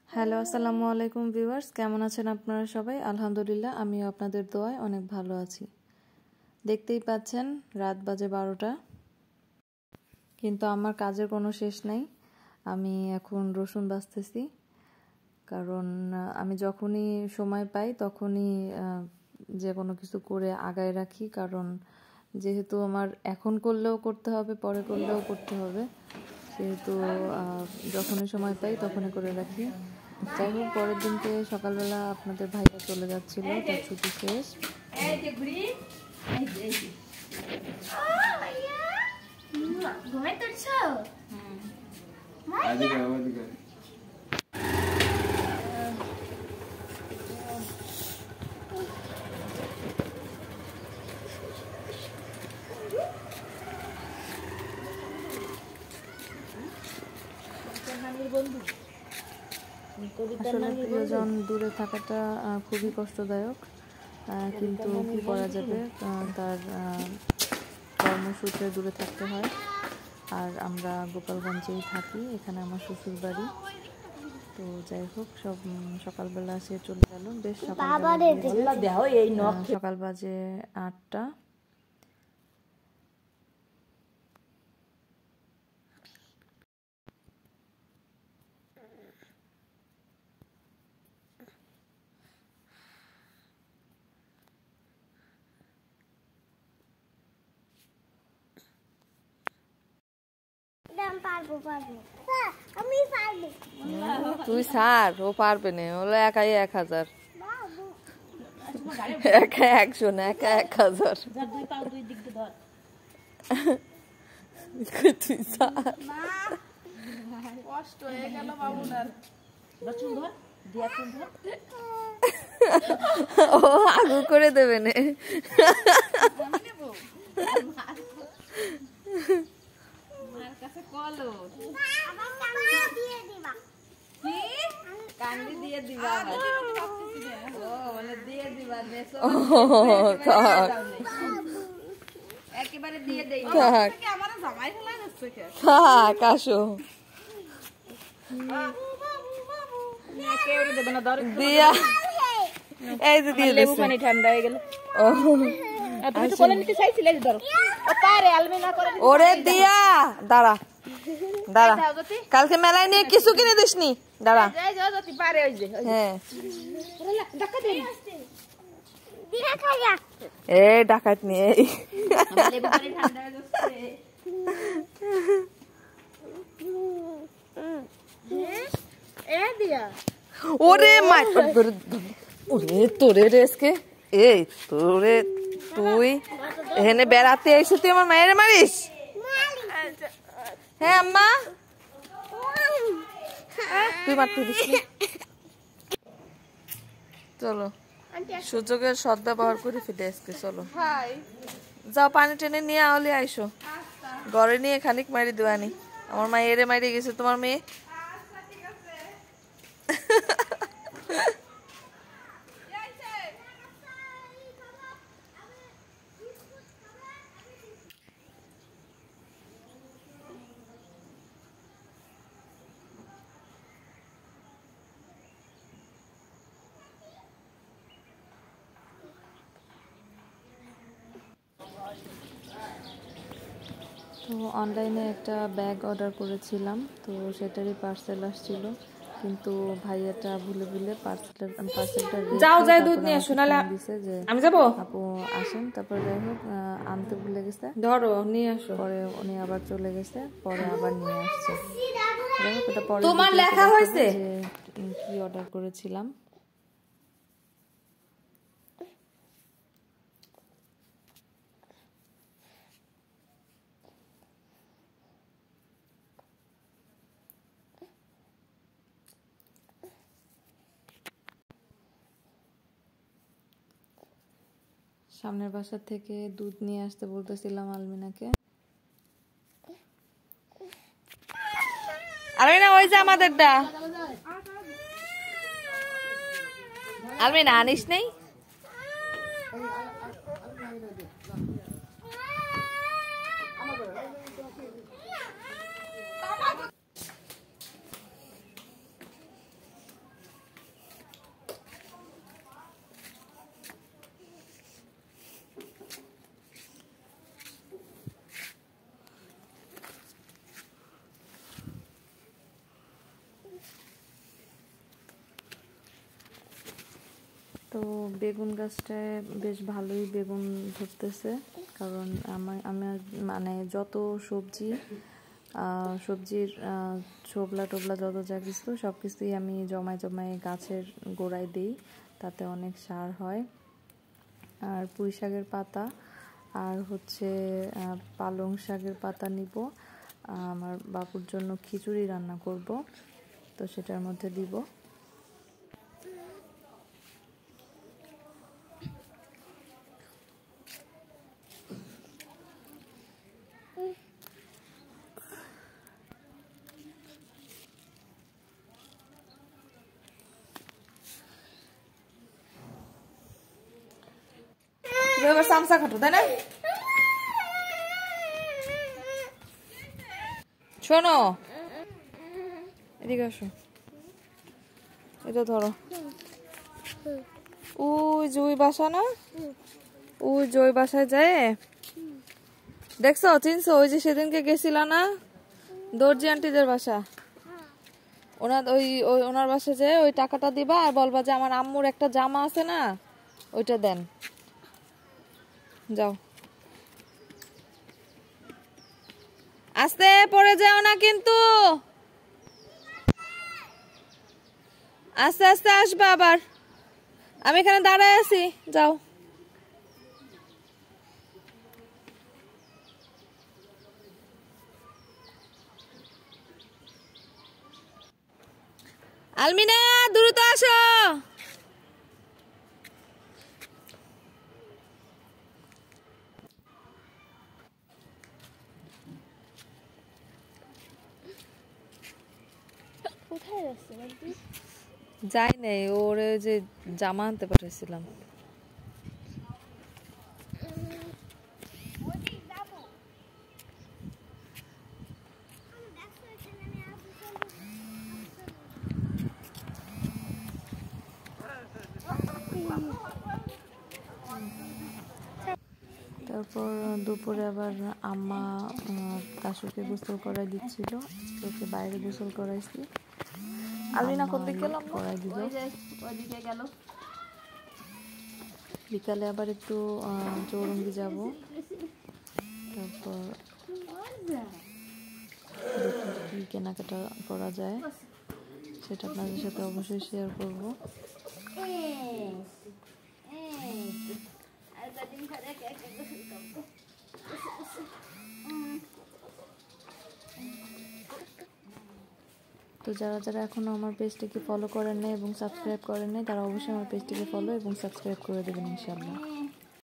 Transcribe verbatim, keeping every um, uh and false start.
Hello আসসালামু আলাইকুম viewers, কেমন আছেন আপনারা সবাই? আলহামদুলিল্লাহ, আমিও আপনাদের দোয়ায় অনেক ভালো আছি। দেখতেই পাচ্ছেন রাত বাজে বারোটা, কিন্তু আমার কাজের কোনো শেষ নাই। আমি এখন রসুন বাছতেছি, কারণ আমি যখনই সময় পাই তখনই যে কোনো কিছু করে আগায় রাখি, কারণ যেহেতু আমার এখন করলেও করতে হবে, পরে করলেও করতে হবে, সেহেতু যখনই সময় পাই তখনই করে রাখি। যাই হোক, পরের দিনকে সকালবেলা আপনাদের ভাইয়া চলে যাচ্ছিল, তার ছুটি শেষ। আসলে প্রিয়জন দূরে থাকাটা খুবই কষ্টদায়ক, কিন্তু কি করা যাবে, তার কর্মসূত্রে দূরে থাকতে হয়। আর আমরা গোপালগঞ্জেই থাকি, এখানে আমার শ্বশুর বাড়ি। তো যাই হোক, সব সকালবেলা সে চলে গেল, বেশ সকাল বাজে আটটা। তুই সার, ও পারবে না, হলো একাই এক হাজার, একা একশো না, একা এক হাজার। তুই সার, কষ্ট হয়ে গেল বাবুনার। ও আগু করে দেবে না। ঠান্ডা হয়ে গেল। ওরে দিয়া দাঁড়া দাঁড়া, কালকে মেলায় নিয়ে কিছু কিনে দিসনি, দাঁড়া। হ্যাঁ, এ ডাকাত নিয়ে ওরে মাই, ওরে তোরে রেসকে, এই তোরে, তুই এখানে বেড়াতে এসে তুই আমার মায়ের মারিস? হ্যাঁ আম্মা, তুই মারতে দিস। চলো, সুযোগের সদ্ব্যবহার করে ফিরে আসতে চলো। যাও, পানি টেনে নিয়ে আহলে আইসো, ঘরে নিয়ে খানিক মারি দেওয়ানি। আমার মা এরে মারি গেছে তোমার মেয়ে। তো অনলাইনে একটা ব্যাগ অর্ডার করেছিলাম, তো সেটারই পার্সেল আসছিল, কিন্তু ভাইয়াটা ভুলে ভুলে পার্সেলটা পার্সেলটা যাও যাই দুধ নিয়ে আসো, নালে দিছে যে আমি যাব, আপু আসেন। তারপর যাই হোক, আনতে ভুলে গেছে, ধরো নিয়ে আসো। পরে উনি আবার চলে গেছে, পরে আবার নিয়ে আসছে। যাই হোক, এটা পরে তোমার লেখা হয়েছে যে কি অর্ডার করেছিলাম। সামনের বাসা থেকে দুধ নিয়ে আসতে বলতেছিলাম আলমিনাকে। আলমিনা, ওই যে আমাদেরটা। আলমিনা আনিস নেই? তো বেগুন গাছটায় বেশ ভালোই বেগুন ধরতেছে, কারণ আমার আমার মানে যত সবজি সবজির ছোবলা টোবলা যত যা কিছু সব কিছুই আমি জমায় জমায় গাছের গোড়ায় দিই, তাতে অনেক সার হয়। আর পুঁই শাকের পাতা আর হচ্ছে পালং শাকের পাতা নিব, আমার বাবুর জন্য খিচুড়ি রান্না করব, তো সেটার মধ্যে দিব। এবার সামসা খাটো, তাই না? শোনো, এদিকে আসো, এটা ধরো। ওই যে ওই বাসা না, ওই যে ওই বাসায় যায়, দেখছো চিনছো? ওই যে সেদিনকে গেছিল না দর্জি আন্টিদের বাসা, ওনার ওই ওনার বাসা যে ওই টাকাটা দিবা আর বলবা যে আমার আম্মুর একটা জামা আছে না, ওইটা দেন। যাও, আস্তে পড়ে যাও না কিন্তু, আস্তে আস্তে আসবা আবার, আমি এখানে দাঁড়ায় আছি, যাও। আলমিনা দ্রুত আসো। কোথায় যাচ্ছে বাবু? যাই নাই, ওরে যে জামা আনতে পাঠাইছিলাম। তারপর দুপুরে আবার আম্মা কাশুকে গোসল করাই দিচ্ছিল, ওকে বাইরে গোসল করাইছি। আলমিনা কোথায় গেলাম করাই দিল। ওইদিকে গেল। বিকালে আবার একটু চৌরঙ্গি যাব, তারপর কি কেনাকাটা করা যায় সেটা আপনাদের সাথে অবশ্যই শেয়ার করব। তো যারা যারা এখনও আমার পেজটিকে ফলো করেন নাই এবং সাবস্ক্রাইব করেন নাই, তারা অবশ্যই আমার পেজটিকে ফলো এবং সাবস্ক্রাইব করে দেবেন ইনশাআল্লাহ।